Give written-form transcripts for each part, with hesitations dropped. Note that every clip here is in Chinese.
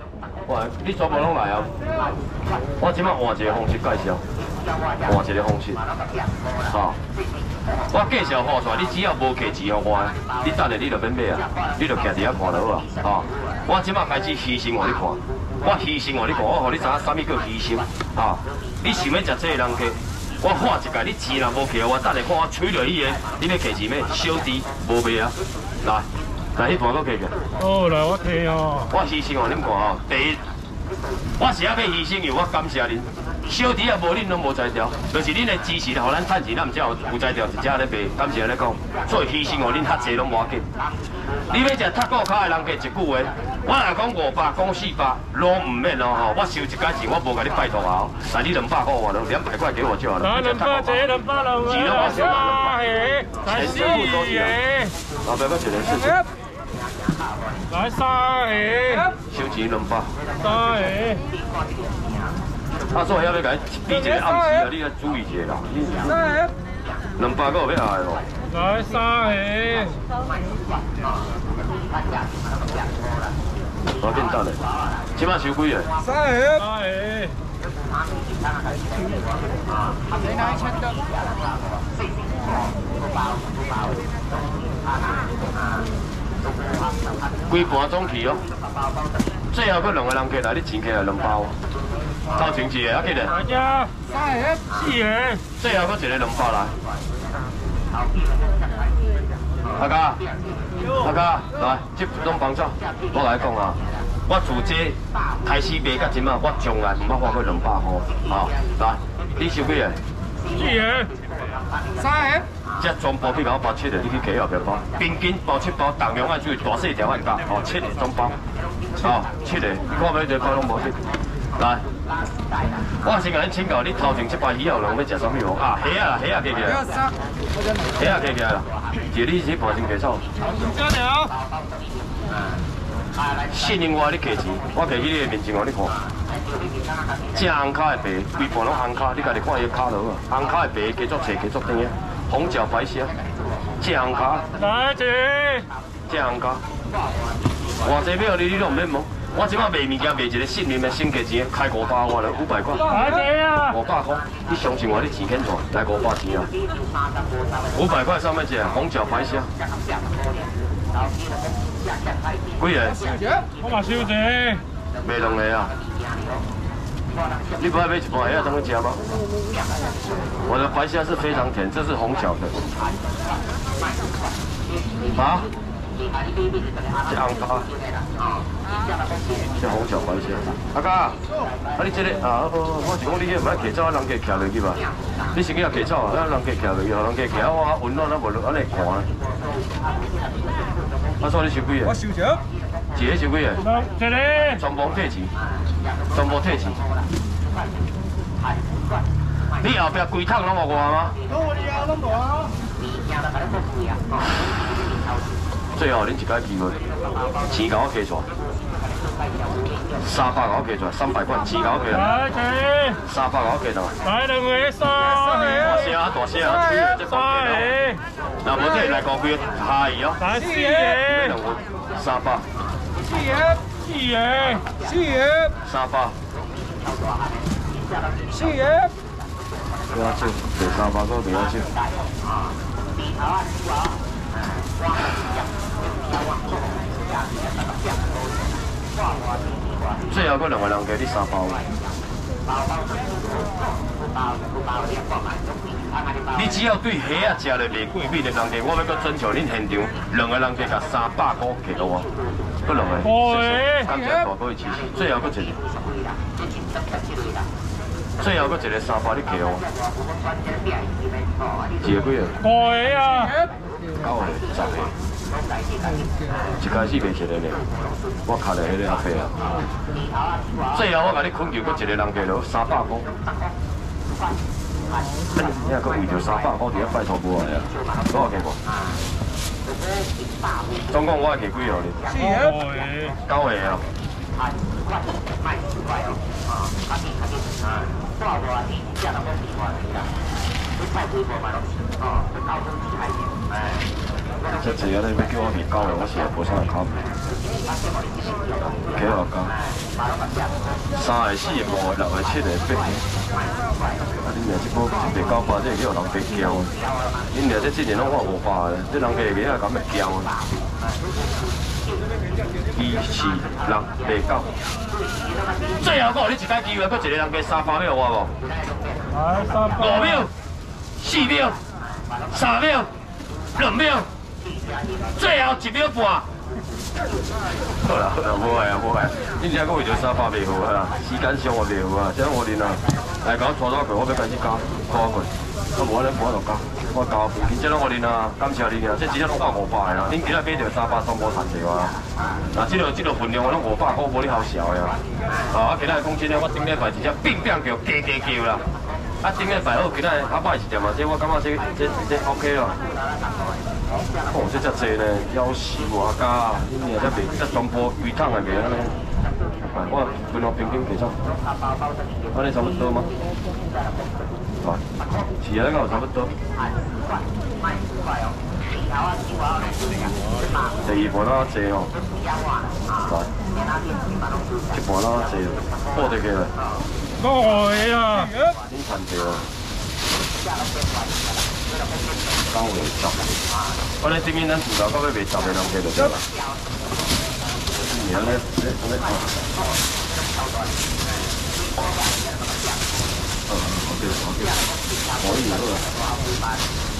哇，你全部拢来啊！我即摆换一个方式介绍，换一个方式，吼。我介绍好出来，你只要无给钱互我，你等下你就免买啊，你就徛伫遐看就好啊，吼。我即摆开始牺牲互你看，我牺牲互你看，我互你知影啥物叫牺牲，吼。你想要食这个人客，我喊一届，你钱若无给我，等下看我吹落去个，你要给钱咩？小弟无卖啊，来。 来，迄盘搁摕起。 哦，来我摕哦。 我牺牲哦，恁看哦，第一，我是要牺牲，因为我感谢恁。小弟也无恁拢无才调，就是恁的支持，互咱趁钱，咱毋才有才调，一只咧卖。感谢咧讲，所以牺牲哦，恁较济拢无要紧。你要食踢骨卡的人，加一句话，我若讲500，讲400，拢唔免咯吼。我收一解钱，我无甲你拜托啊。但你200块我了，200块给我就好了。 来200这200了， 钱我收了来4个， 后壁搁一个事情。 来3个， 收钱200。 3个。 啊，所以要甲你比一个暗示啊，你要注意一下啦。200个有要下哦。 来3个。 我紧等咧，即摆收几个 ？3个。3个。 规盘总去哦，最后佫2个人客来，你钱起来2包哦。头前一个啊，记得。 大家3个、4个， 最后佫一个2包来。大家，大家来，这拢帮手，我来讲啊，我自这开始卖到今啊，我从来唔捌花过200块，好，来，你收几个 ？4个。3个。 这全部去甲我包7个，你去加后边包，平均包7包，重量爱注意，大细条爱加，哦，7个总包，哦，7个，你看每一个包拢无去。来，我先甲恁请教，你头前这排鱼有人要食啥物哦？啊，虾啊啦，虾啊加起来，虾啊加起来啦，就你这盘先加炒。 加条。 信任我，你加钱，我加去你的面前互你看。这红卡的白，规盘拢红卡，你家己看伊的卡就好。红卡的白加足脆，加足甜的。 红脚白虾，这红卡， 来一个， 这红卡，偌济秒你拢唔免摸。我即摆卖物件卖一个信任的性价钱，开500我了500块。 来一个啊 ！500块，你相信我，你钱肯赚，来500钱啊！500块上面一个红脚白虾，几个？ 我嘛收一个。 卖2个啊！ 你不爱买一盘虾当去吃吗？我的白虾是非常甜，这是红脚的。啊？这红咖，这红脚白虾。阿哥，啊你这个啊，我是讲你迄唔爱骑走，人家骑落去吧？你先去要骑走啊，咱人家骑落去，人家骑我温暖，咱无安尼看。啊，所以你收几个？ 我收着。 一个收几个？ 一个。 全部退钱，全部退钱。 你后壁规桶拢互我吗？ 拢无啊。 最后恁一摆机会，钱甲我加出来，300甲我加出来，300块钱甲我加来。 来一 300甲我加来。 来2个3个。 大声啊大声啊！这关键哦。那无这来5几个下伊哦。 来4个。 300。 4个。4个。 300。 4个。 不要少，卖300个不要少。最后佫2个人加你3包。你只要对虾啊食了袂过敏的人家，我要佫征求恁现场2个人加甲300块给我，佫2个。感谢大哥的支持，最后佫一个。 最后佫一个300，你给我。一个几个 5个啊。 9个、10个。一开始卖一个咧，我卡在迄个阿伯啊。最后我甲你困求佫一个人加落300块。你还佫为着300块伫遐拜托无来啊？多少给我？总共我会给几号哩？9个啊。 这只要你要叫我卖9个，我是无啥会考虑。给我讲。 3个、4个、5个、6个、7个、8个。啊，恁俩这部198，这会叫人家骄啊！恁俩这之前拢看500个，这人家个啊敢会骄啊！2、4、6、8、9。最后我有你一摆机会，搁一个人加300秒我无？5秒、4秒、3秒、2秒，最后1秒半。好啦，无碍啊，无碍。恁遮搁为着300袂好啊，时间上我袂好啊，这样我恁啊，来甲我拖倒过，我要开始加，拖过。我无安尼无就加，我加附近，这拢我恁啊，感谢恁啊，这真正拢看500个啦，恁今仔买着300总无趁着啊。啊，这个分量我拢500块，无你好笑的啊。啊，今仔讲真诶，我顶礼拜直接乒乒叫，加叫啦。啊，顶礼拜好，今仔较歹一点嘛，这我感觉这 OK 咯。哦，这遮济呢，夭寿啊家，恁娘这卖这全部规桶的卖安尼。我分我平均计算，安尼差不多吗？啊，是啊，有差不多。第二盘哪济哦？来，一盘哪济？报得起来。 来啊！ 恁趁济哦。9月10，我咧这边咱自头到尾卖10个人计就对啦。你安尼看。OK，可以好啦。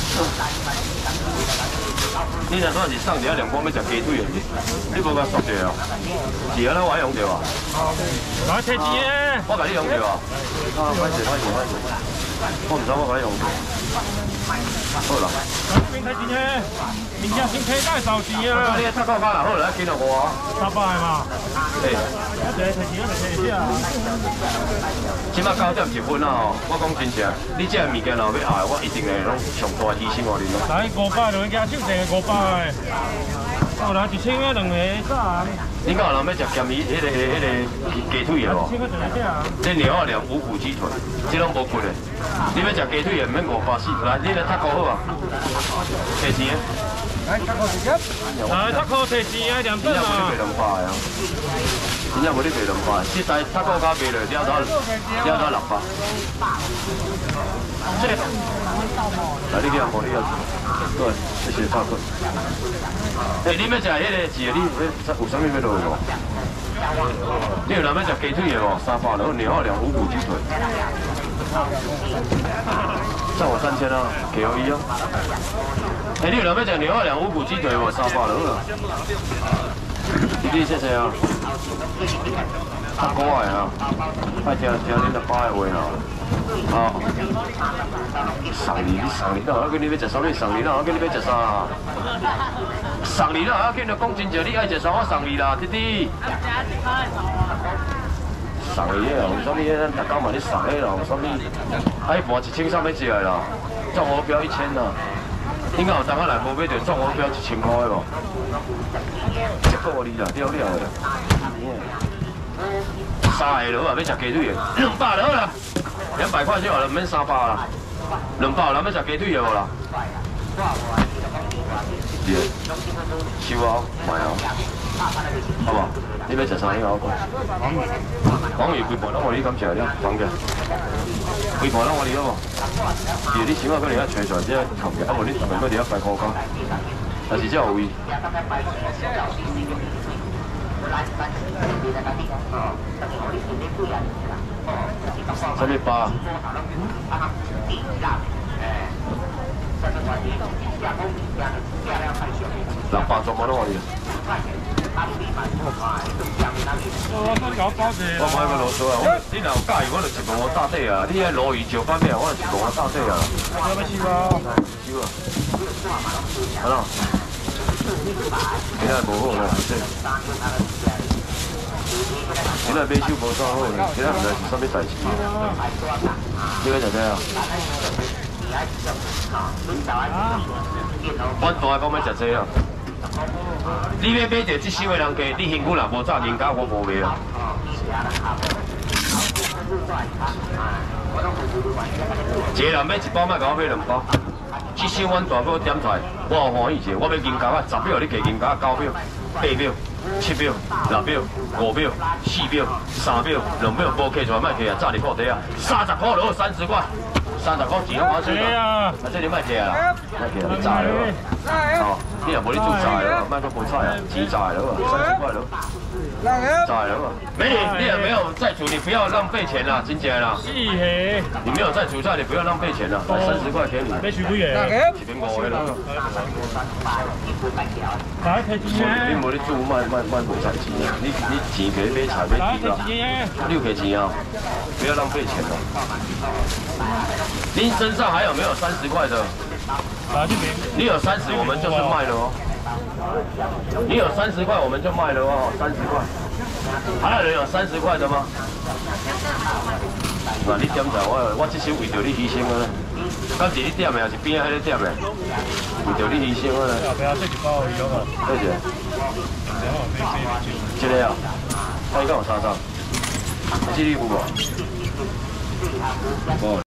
你若说是送一两碗要食鸡腿的，你无甲刷着哦？是安尼我用着啊？ 来摕钱诶！ 我甲你用着啊？啊，歹势。我唔知我甲你用着。好啦。 这边摕钱诶，明天先摕带烧钱啊！ 你插口卡啦，好啦，紧落我。 300个嘛。 诶。 一个摕钱，一个摕下。 即摆9点1分啊吼，我讲真正，你这物件若要爱，我一定会拢上大牺牲互恁咯。 来500就加手订500个。哦，来1000个2个啥？ 你敢有人要食咸鱼？迄个鸡腿的无？这鸟啊2五骨鸡腿，这拢无骨的。你要食鸡腿的，免500四，来，你来塔扣好啊？摕钱。来塔扣直接。来塔扣摕钱啊，2份啊。真正无你卖200个啊！真正无你卖200，这台塔扣加卖落了到600。这个。来，你去啊，无你啊。对，谢谢塔扣。诶，你要食迄个是你有啥物要落去无？你有人要食鸡腿的无？300然后鸟2五骨鸡腿。算我3000啊，给我1哦。诶，你有人要食鸟2五骨鸡腿无？300就好啦。你谢谢啊。较古的啊，爱听恁阿爸的话啦。啊！送你啦！我叫你要食啥？你送你啦！我叫你要食啥？送你啦！我叫你讲真正，你爱食啥？我送你啦，弟弟。送你啊！有啥物？咱大家嘛咧送个啦，有啥物？哎，盘1300要食啦，中五标1000啦。应该有当下来无买着中五标1000块的无？这个你啦，了的。3个落啊，要食鸡腿的，200落啦，200块就好了，免300啦。200人要食鸡腿的无啦？对，收啊，买啊，好无？你要食啥？你甲我讲。黄鱼规盘拢互你敢食了，放起。规盘拢互你好无？是你想啊，可能遐找出来这头家，啊无你头家搁伫遐5块价，但是这有位。啥物巴？600全部拢互你。我买个螺丝啊！你若有介意，我就一模搭底啊！你迄鲈鱼石板面，我就一模搭底啊！收啊！好咯。今仔无好啦，今仔买手无啥好呢，今仔毋知是啥物代志。你要食啥啊？阮大个讲要食这啊！你要买着这手的人家，你辛苦啦，无早人家我无卖啊。一个人买1包，莫甲我买2包。这手阮大哥点菜，我有欢喜者，我要银价啊10秒，你加银价9秒、8秒。 7秒、6秒、5秒、4秒、3秒、2秒，无客出来，卖客啊！炸你裤底啊！30块落30块，30块钱拢我收啦。啊，这你卖客啊，卖客啊，炸了。哦，你若无你做炸了，卖个菠菜啊，鸡炸了，30块了。炸了嘛？美女，你也没有在煮，你不要浪费钱啦，真正啦。 是嘿。 你没有在煮菜，你不要浪费钱啦。来30块给你。 要取几个 ？750的啦。 来提钱啊！ 你无你煮卖无菜钱啊！你钱给买菜买鸡啦。你有给钱啊？不要浪费钱了。您身上还有没有30块的？你有30，我们就是卖了哦。你有30块，我们就卖了哦，30块。还有人有30块的吗？那你点在我这手为着你牺牲啊！到是你点的，还是边仔迄个点的？为着你牺牲啊！ 不要这一包有无？ 对者？这个啊，他伊敢有3张？这你有无？无。